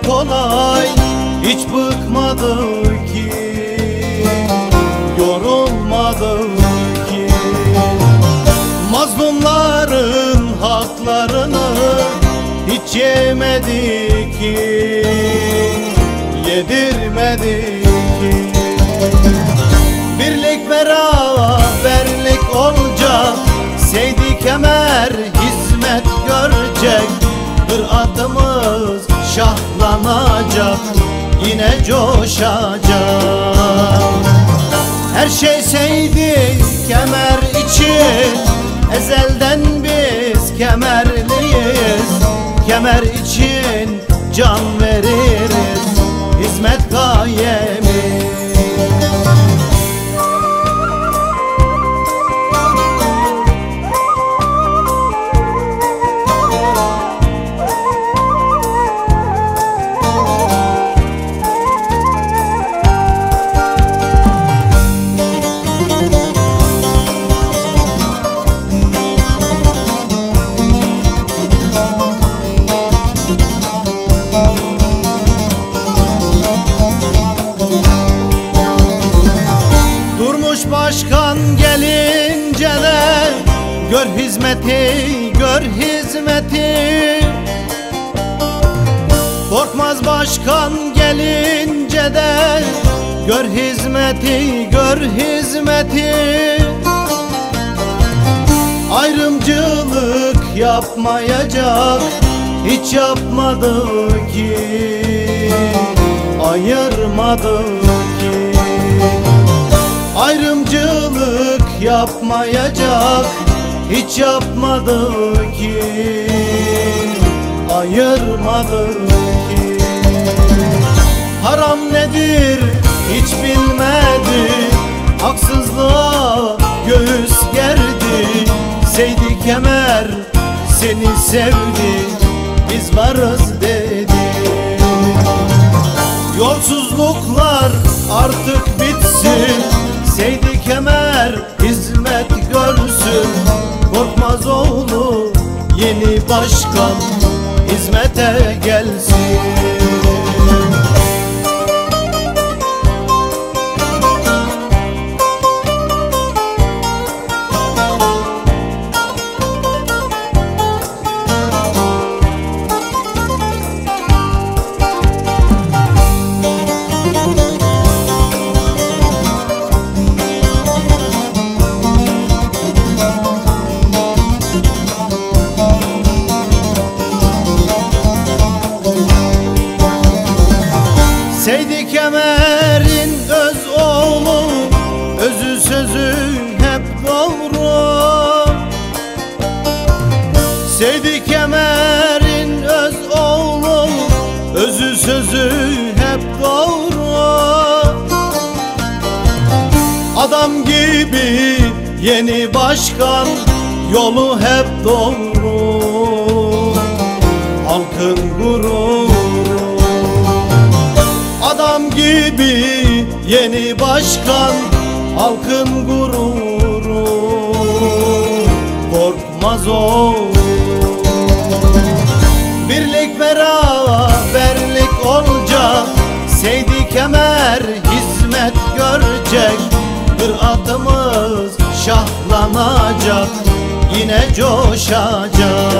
kolay, hiç bıkmadı ki, yorulmadı ki. Mazlumların haklarını hiç yemedi ki, yedirmedi ki. Birlik beraberlik olacak, Seydi Kemer hizmet görecek. Kıraatımız şahlanacak, yine coşacak. Her şey Seydi Kemer için, ezelden biz kemerliyiz. Kemer için can veririz, hizmet gayemiz. Başkan gelince de gör hizmeti, gör hizmeti. Korkmaz başkan gelince de gör hizmeti, gör hizmeti. Ayrımcılık yapmayacak, hiç yapmadı ki, ayırmadı ki. Ayrımcılık yapmayacak, hiç yapmadı ki, ayırmadı ki. Haram nedir hiç bilmedi, haksızlığa göğüs gerdi. Seydi Kemer seni sevdi, biz varız dedi. Yolsuzluklar artık bitsin, Seydi Kemer hizmet görsün. Korkmaz oğlu yeni başkan hizmete gelsin. Seydi Kemer'in öz oğlu, özü sözü hep doğru. Seydi Kemer'in öz oğlu, özü sözü hep doğru. Adam gibi yeni başkan, yolu hep doğru. Halkın gururu. Adam gibi yeni başkan, halkın gururu. Korkmaz o. Birlik beraberlik olacak, Seydi Kemer hizmet görecek. Kıraatımız şahlanacak, yine coşacak.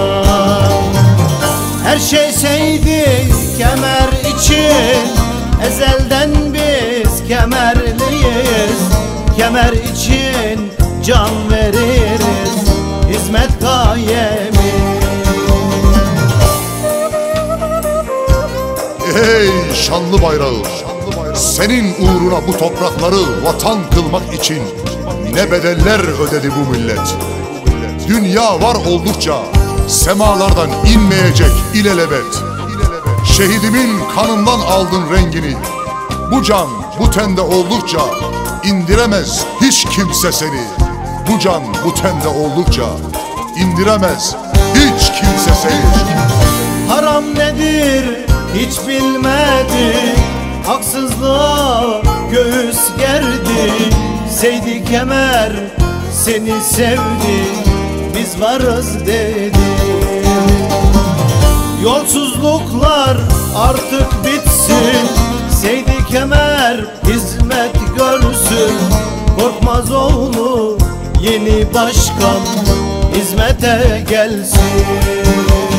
Her şey Seydi Kemer için, ezelden biz kemerliyiz. Kemer için can veririz, hizmet gayemiz. Ey şanlı bayrağı, senin uğruna bu toprakları vatan kılmak için ne bedeller ödedi bu millet. Dünya var oldukça semalardan inmeyecek ilelebet. Şehidimin kanından aldın rengini. Bu can bu tende oldukça indiremez hiç kimse seni. Bu can bu tende oldukça indiremez hiç kimse seni. Haram nedir hiç bilmedi, haksızlığa göğüs gerdi. Seydi Kemer seni sevdi, biz varız dedi. Yolsuzluklar artık bitsin, Seydi Kemer hizmet görsün. Korkmazoğlu yeni başkan hizmete gelsin.